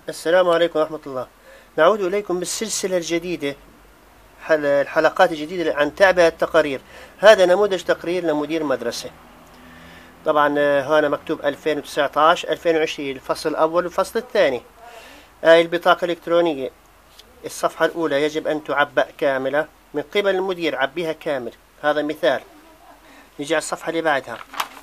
السلام عليكم ورحمة الله. نعود إليكم بالسلسلة الجديدة، الحلقات الجديدة عن تعبئة التقارير. هذا نموذج تقرير لمدير مدرسة. طبعا هنا مكتوب 2019 2020 الفصل الأول والفصل الثاني. البطاقة الإلكترونية، الصفحة الأولى يجب أن تعبأ كاملة من قبل المدير، عبيها كامل. هذا مثال. نجي على الصفحة اللي بعدها.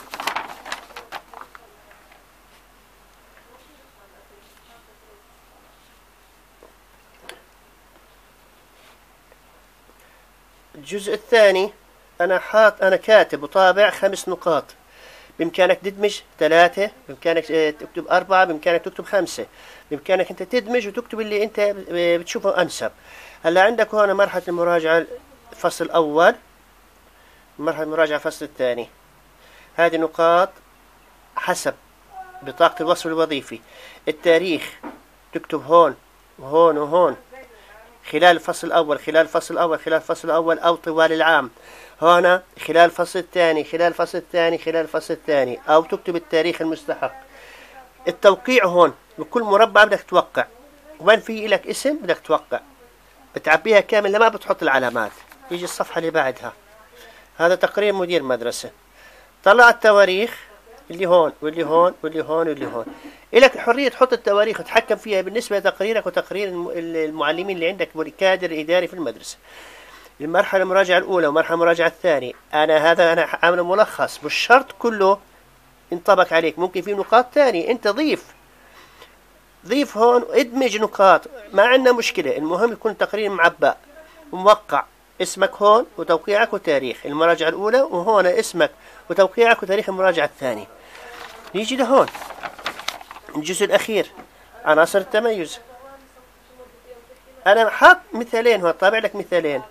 الجزء الثاني أنا كاتب وطابع 5 نقاط. بإمكانك تدمج 3، بإمكانك تكتب 4، بإمكانك تكتب 5، بإمكانك أنت تدمج وتكتب اللي أنت بتشوفه أنسب. هلا عندك هنا مرحلة المراجعة الفصل الأول، مرحلة المراجعة الفصل الثاني. هذه نقاط حسب بطاقة الوصف الوظيفي. التاريخ تكتب هون وهون وهون، خلال الفصل الأول، خلال الفصل الأول، خلال الفصل الأول أو طوال العام. هنا خلال الفصل الثاني، خلال الفصل الثاني، خلال الفصل الثاني، أو تكتب التاريخ المستحق. التوقيع هون بكل مربع بدك توقع، وين في لك اسم بدك توقع، بتعبيها كامل، لما بتحط العلامات. يجي الصفحة اللي بعدها. هذا تقرير مدير مدرسة. طلع التواريخ اللي هون واللي هون واللي هون واللي هون. إلك حرية تحط التواريخ وتتحكم فيها بالنسبة لتقريرك وتقرير المعلمين اللي عندك والكادر إداري في المدرسة. المرحلة المراجعة الأولى ومرحلة المراجعة الثانية، أنا عامل ملخص، مش شرط كله ينطبق عليك، ممكن في نقاط ثانية أنت ضيف هون، ادمج نقاط، ما عندنا مشكلة. المهم يكون تقرير معبأ وموقع، اسمك هون وتوقيعك وتاريخ المراجعة الأولى، وهون اسمك وتوقيعك وتاريخ المراجعة الثانية. نيجي لهون الجزء الأخير، عناصر التميز. أنا حاط مثالين هون، طابع لك مثالين.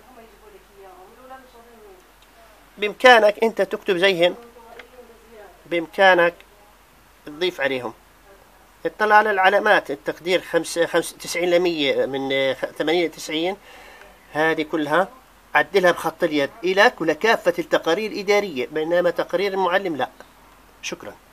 بإمكانك أنت تكتب زيهم، بإمكانك تضيف عليهم. اطلع على العلامات، التقدير 95% من 98، هذه كلها عدلها بخط اليد إلك ولكافة التقارير الإدارية، بينما تقرير المعلم لا. شكرا.